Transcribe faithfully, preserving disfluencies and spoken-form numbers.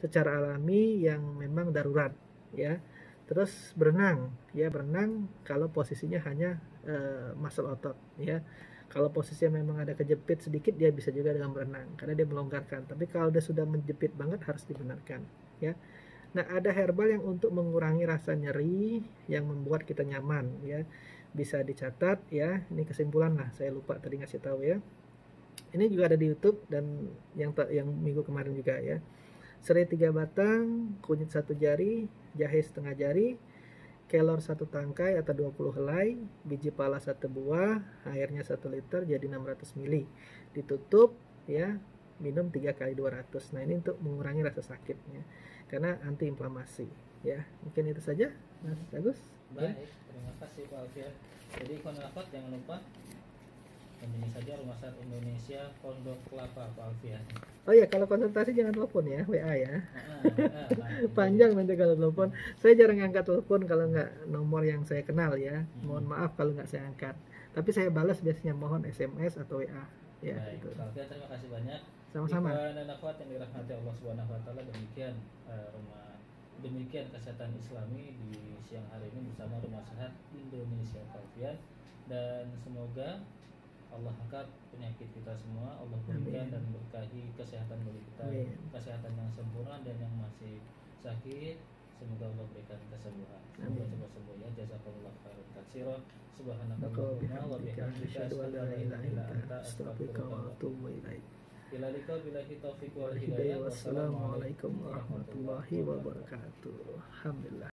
secara alami yang memang darurat ya. Terus berenang ya, berenang kalau posisinya hanya uh, muscle otot ya. Kalau posisinya memang ada kejepit sedikit, dia bisa juga dengan berenang karena dia melonggarkan. Tapi kalau dia sudah menjepit banget harus dibenarkan ya. Nah, ada herbal yang untuk mengurangi rasa nyeri yang membuat kita nyaman ya. Bisa dicatat ya. Ini kesimpulan lah, saya lupa tadi ngasih tahu ya. Ini juga ada di YouTube dan yang yang minggu kemarin juga ya. Serai tiga batang, kunyit satu jari, jahe setengah jari, kelor satu tangkai atau dua puluh helai, biji pala satu buah, airnya satu liter jadi enam ratus mililiter. Ditutup ya, minum tiga kali dua ratus. Nah, ini untuk mengurangi rasa sakitnya karena anti inflamasi ya. Mungkin itu saja Mas Agus. Baik, ya. Terima kasih Pak Alfian. Jadi ikhwan akhwat jangan lupa ini saja Rumah Sakit Indonesia Pondok Kelapa Pak Alfian. Oh iya, kalau konsultasi jangan telepon ya, W A ya. Nah, nah, nah, Panjang nanti kalau telepon. Saya jarang angkat telepon kalau nggak nomor yang saya kenal ya. Mohon maaf kalau nggak saya angkat. Tapi saya balas biasanya mohon S M S atau W A. Ya. Baik, Gitu. Pak Alfian terima kasih banyak. Sama-sama. Dan akhwat yang dirahmati Allah Subhanahu Wa Taala, demikian uh, rumah demikian kesehatan Islami di siang hari ini bersama Rumah Sehat Indonesia Pak Alfian, dan semoga Allah angkat penyakit kita semua, Allah berikan dan berkahi kesehatan bagi kita, Amin. Kesehatan yang sempurna, dan yang masih sakit semoga Allah berikan kesembuhan. Semoga cepat sembuh ya. Jazakumullah khairan katsiran. Subhanakallahumma wa bihamdika asyhadu an la ilaha illa anta astaghfiruka wa atubu ilaik. Bila liqa billahi taufiq wal hidayah. Wassalamualaikum warahmatullahi wabarakatuh. Alhamdulillah.